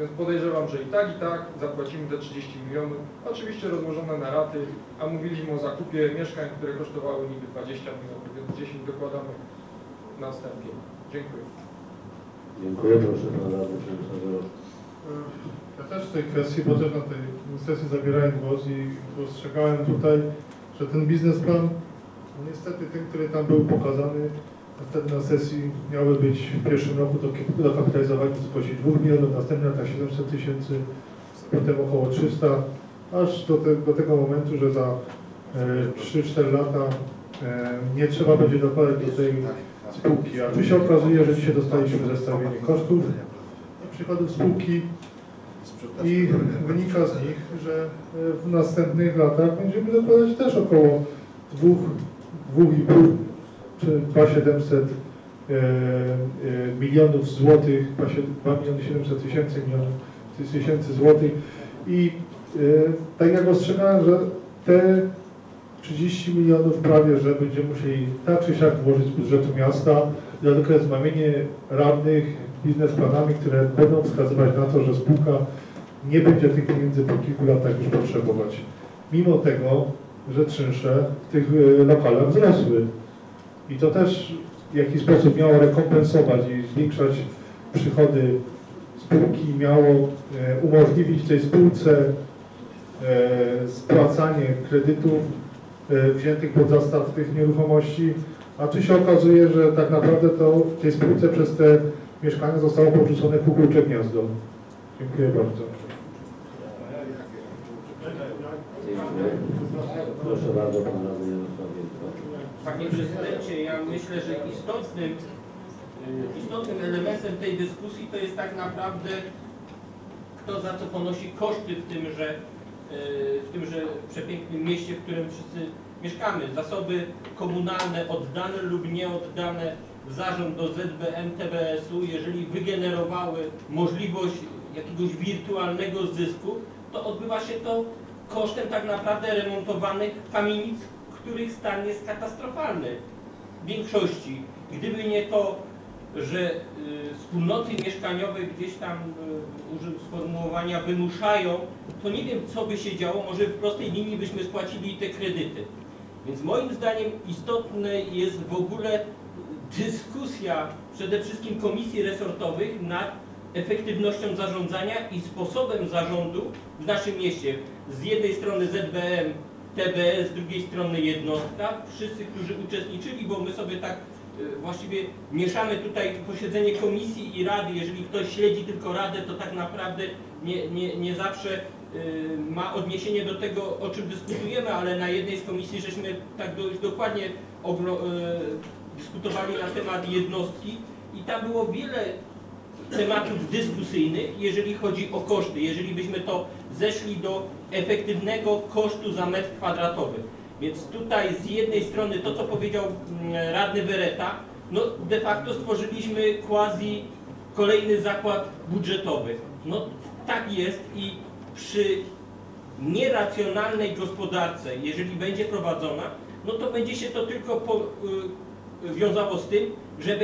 Więc podejrzewam, że i tak zapłacimy te 30 milionów, oczywiście rozłożone na raty, a mówiliśmy o zakupie mieszkań, które kosztowały niby 20 milionów, więc 10 dokładamy na wstępie. Dziękuję. Dziękuję, proszę pana radnego przewodniczącego. Ja też w tej kwestii, bo też na tej sesji zabierałem głos i dostrzegałem tutaj, że ten biznesplan, no niestety ten, który tam był pokazany, wtedy na sesji miały być w pierwszym roku dokapitalizowanie w wysokości 2 milionów, następnym latach 700 tysięcy, potem około 300, aż do tego momentu, że za 3-4 lata nie trzeba będzie dokładać do tej spółki. A tu się okazuje, że dzisiaj dostaliśmy zestawienie kosztów i przychodów spółki i wynika z nich, że w następnych latach będziemy dokładać też około 2,5 czy 2,700 milionów złotych, 2 miliony 700 tysięcy złotych i tak jak ostrzegałem, że te 30 milionów prawie, że będziemy musieli tak czy siak włożyć z budżetu miasta, dodatkowe zmamienie radnych biznesplanami, które będą wskazywać na to, że spółka nie będzie tych pieniędzy po kilku latach już potrzebować. Mimo tego, że czynsze w tych lokalach wzrosły. I to też w jakiś sposób miało rekompensować i zwiększać przychody spółki, miało umożliwić tej spółce spłacanie kredytów wziętych pod zastaw tych nieruchomości, a tu się okazuje, że tak naprawdę to w tej spółce przez te mieszkania zostało porzucone kukułcze gniazdo. Dziękuję bardzo. Dziękuję. Proszę bardzo, pan radny Jarosław Wielko. Panie prezydencie, ja myślę, że istotnym elementem tej dyskusji to jest tak naprawdę kto za co ponosi koszty w tymże przepięknym mieście, w którym wszyscy mieszkamy. Zasoby komunalne oddane lub nieoddane w zarząd do ZBM, TBS-u, jeżeli wygenerowały możliwość jakiegoś wirtualnego zysku, to odbywa się to kosztem tak naprawdę remontowanych kamienic, których stan jest katastrofalny w większości. Gdyby nie to, że wspólnoty mieszkaniowe gdzieś tam, użył sformułowania, wymuszają, to nie wiem, co by się działo, może w prostej linii byśmy spłacili te kredyty. Więc moim zdaniem istotne jest w ogóle dyskusja przede wszystkim komisji resortowych nad efektywnością zarządzania i sposobem zarządu w naszym mieście. Z jednej strony ZBM, TBS, z drugiej strony jednostka, wszyscy, którzy uczestniczyli, bo my sobie tak właściwie mieszamy tutaj posiedzenie komisji i rady. Jeżeli ktoś śledzi tylko radę, to tak naprawdę nie zawsze ma odniesienie do tego, o czym dyskutujemy, ale na jednej z komisji żeśmy tak dość dokładnie dyskutowali na temat jednostki i tam było wiele tematów dyskusyjnych, jeżeli chodzi o koszty, jeżeli byśmy to zeszli do efektywnego kosztu za metr kwadratowy. Więc tutaj z jednej strony to, co powiedział radny Beretta, no de facto stworzyliśmy quasi kolejny zakład budżetowy. No tak jest i przy nieracjonalnej gospodarce, jeżeli będzie prowadzona, no to będzie się to tylko wiązało z tym,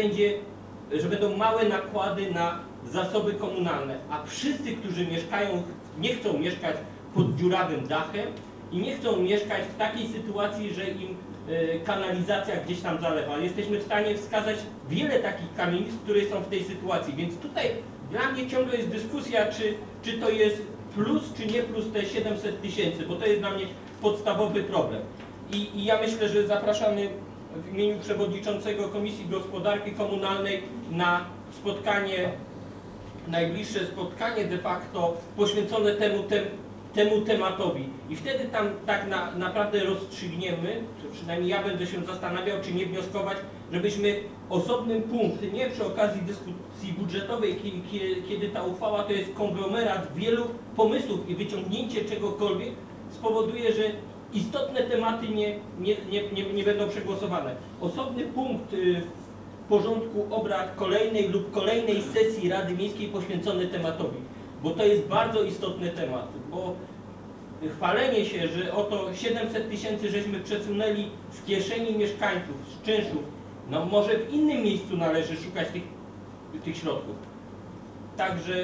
że będą małe nakłady na zasoby komunalne, a wszyscy, którzy mieszkają, nie chcą mieszkać pod dziurawym dachem i nie chcą mieszkać w takiej sytuacji, że im kanalizacja gdzieś tam zalewa. Jesteśmy w stanie wskazać wiele takich kamienic, które są w tej sytuacji, więc tutaj dla mnie ciągle jest dyskusja, czy to jest plus, czy nie plus te 700 tysięcy, bo to jest dla mnie podstawowy problem. I ja myślę, że zapraszamy w imieniu przewodniczącego Komisji Gospodarki Komunalnej na spotkanie, najbliższe spotkanie de facto poświęcone temu tematowi. I wtedy tam tak naprawdę rozstrzygniemy, przynajmniej ja będę się zastanawiał, czy nie wnioskować, żebyśmy osobny punkt, nie przy okazji dyskusji budżetowej, kiedy ta uchwała to jest konglomerat wielu pomysłów i wyciągnięcie czegokolwiek spowoduje, że istotne tematy nie będą przegłosowane. Osobny punkt w porządku obrad kolejnej lub kolejnej sesji Rady Miejskiej poświęcony tematowi, bo to jest bardzo istotny temat, bo chwalenie się, że oto 700 tysięcy żeśmy przesunęli z kieszeni mieszkańców, z czynszów, no może w innym miejscu należy szukać tych środków. Także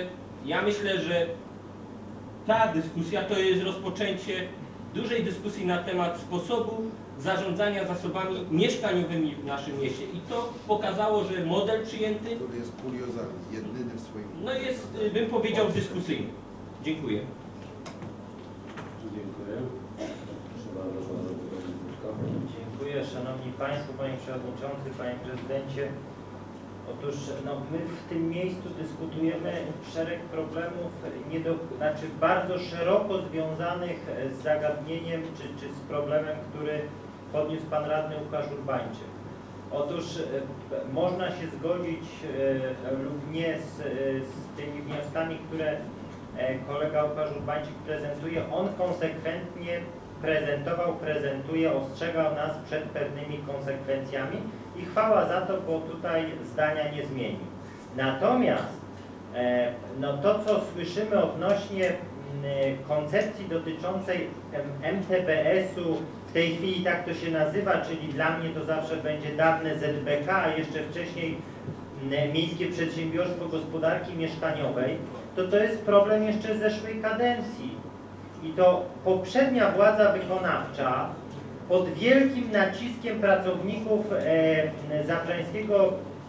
ja myślę, że ta dyskusja to jest rozpoczęcie dużej dyskusji na temat sposobu zarządzania zasobami mieszkaniowymi w naszym mieście. I to pokazało, że model przyjęty który jest kuriozalny, jedyny w swoim... no jest, bym powiedział, dyskusyjny. Dziękuję. Dziękuję. Proszę bardzo, Pan Radny Wójcik. Dziękuję Szanowni Państwo, Panie Przewodniczący, Panie Prezydencie. Otóż my w tym miejscu dyskutujemy szereg problemów, znaczy bardzo szeroko związanych z zagadnieniem czy z problemem, który podniósł Pan Radny Łukasz Urbańczyk. Otóż można się zgodzić lub nie z tymi wnioskami, które kolega Łukasz Urbańczyk prezentuje. On konsekwentnie prezentuje, ostrzegał nas przed pewnymi konsekwencjami i chwała za to, bo tutaj zdania nie zmienił. Natomiast to, co słyszymy odnośnie koncepcji dotyczącej MTBS-u, w tej chwili tak to się nazywa, czyli dla mnie to zawsze będzie dawne ZBK, a jeszcze wcześniej Miejskie Przedsiębiorstwo Gospodarki Mieszkaniowej, to jest problem jeszcze zeszłej kadencji. I to poprzednia władza wykonawcza pod wielkim naciskiem pracowników zabrzeńskiego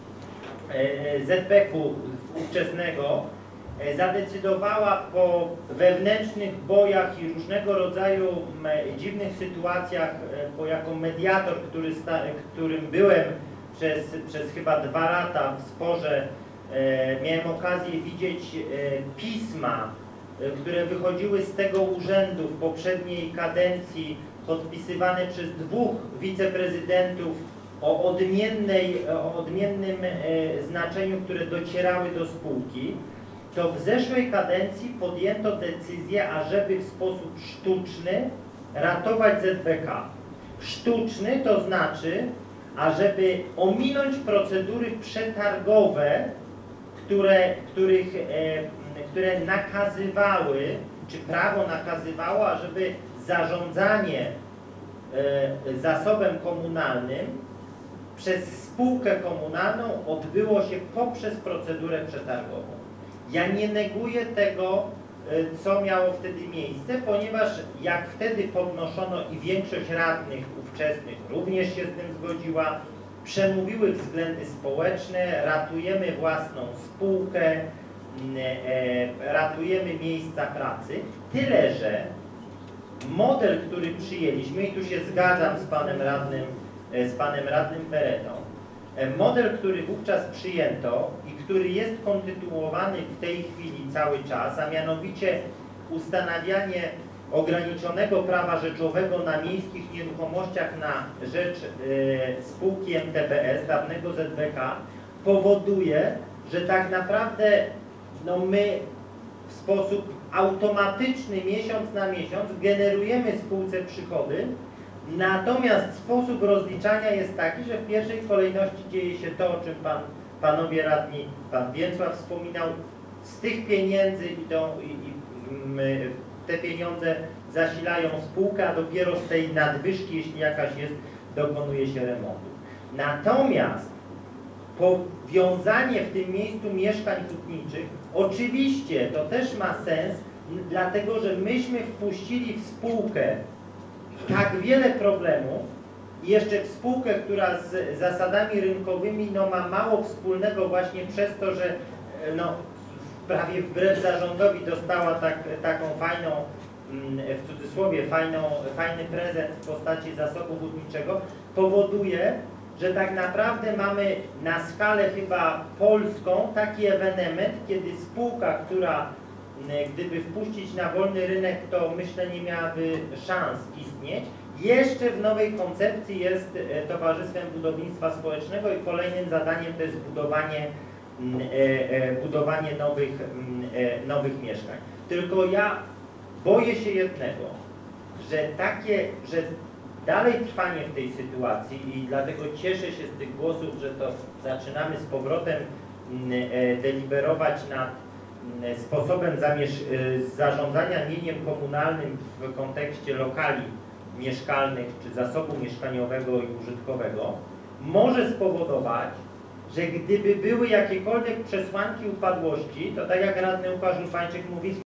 ZBK-u ówczesnego zadecydowała po wewnętrznych bojach i różnego rodzaju dziwnych sytuacjach, bo jako mediator, którym byłem przez chyba 2 lata w sporze, miałem okazję widzieć pisma, które wychodziły z tego urzędu w poprzedniej kadencji, podpisywane przez 2 wiceprezydentów o odmiennym znaczeniu, które docierały do spółki, to w zeszłej kadencji podjęto decyzję, ażeby w sposób sztuczny ratować ZBK. Sztuczny to znaczy, ażeby ominąć procedury przetargowe, które nakazywały, czy prawo nakazywało, ażeby zarządzanie zasobem komunalnym przez spółkę komunalną odbyło się poprzez procedurę przetargową. Ja nie neguję tego, co miało wtedy miejsce, ponieważ jak wtedy podnoszono i większość radnych ówczesnych również się z tym zgodziła, przemówiły względy społeczne, ratujemy własną spółkę, ratujemy miejsca pracy, tyle że model, który przyjęliśmy, i tu się zgadzam z panem radnym Beretą, model, który wówczas przyjęto i który jest kontynuowany w tej chwili cały czas, a mianowicie ustanawianie ograniczonego prawa rzeczowego na miejskich nieruchomościach na rzecz spółki MTBS, dawnego ZBK, powoduje, że tak naprawdę my w sposób automatyczny miesiąc na miesiąc generujemy spółce przychody, natomiast sposób rozliczania jest taki, że w pierwszej kolejności dzieje się to, o czym panowie radni, pan Więcław wspominał, z tych pieniędzy te pieniądze zasilają spółkę, a dopiero z tej nadwyżki, jeśli jakaś jest, dokonuje się remontu. Natomiast powiązanie w tym miejscu mieszkań hutniczych, oczywiście to też ma sens, dlatego że myśmy wpuścili w spółkę tak wiele problemów i jeszcze w spółkę, która z zasadami rynkowymi ma mało wspólnego właśnie przez to, że prawie wbrew zarządowi dostała taką fajną, w cudzysłowie, fajny prezent w postaci zasobu hutniczego, powoduje, że tak naprawdę mamy na skalę chyba polską taki ewenement, kiedy spółka, która gdyby wpuścić na wolny rynek, to myślę nie miałaby szans istnieć, jeszcze w nowej koncepcji jest Towarzystwem Budownictwa Społecznego i kolejnym zadaniem to jest budowanie nowych mieszkań. Tylko ja boję się jednego, że dalej trwanie w tej sytuacji i dlatego cieszę się z tych głosów, że to zaczynamy z powrotem deliberować nad sposobem zarządzania mieniem komunalnym w kontekście lokali mieszkalnych czy zasobu mieszkaniowego i użytkowego, może spowodować, że gdyby były jakiekolwiek przesłanki upadłości, to tak jak radny Łukasz Lufańczyk mówi,